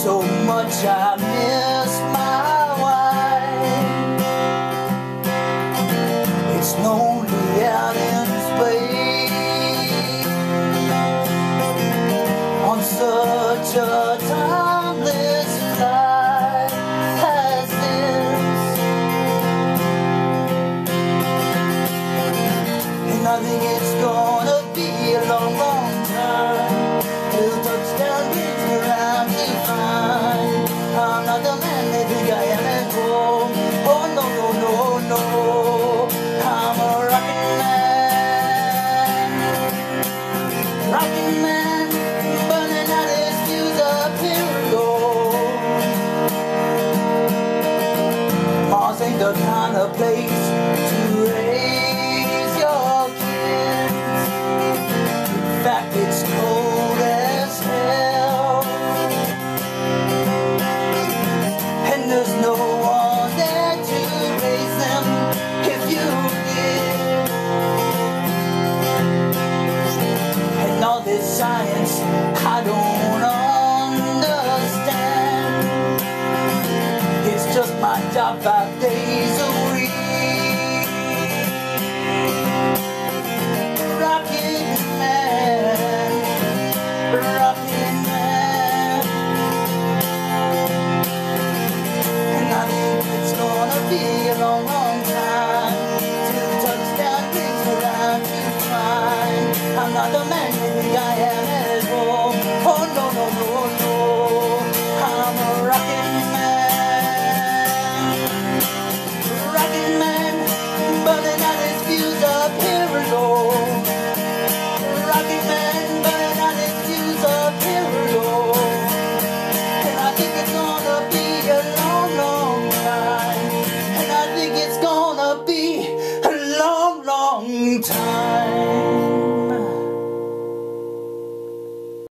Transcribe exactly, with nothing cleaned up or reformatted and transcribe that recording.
so much I miss my wife. It's lonely out in space on such a timeless flight as this, and I think it's gonna be a long, long time till touchdown brings me round to find I'm not the man they think I am at home. Oh no, no, no, no, I'm a rockin' man, rockin' man, burning out his fuse up here low. Mars ain't the kind of place to raise your kids. In fact, it's cold as hell, and there's no one there to raise them if you did. And all this science I don't understand. It's just my job five days a week. Rockin' man, rockin' man, and I think it's gonna be a long, long time till touchdown brings me round to find I'm not the man you think I am at home. Oh no, no, no, no, I'm a rockin' man, rockin' man, burning out his fuse up here low. Rockin' man, burning out his fuse up here low. And I think it's gonna be a long, long time. And I think it's gonna be a long, long time.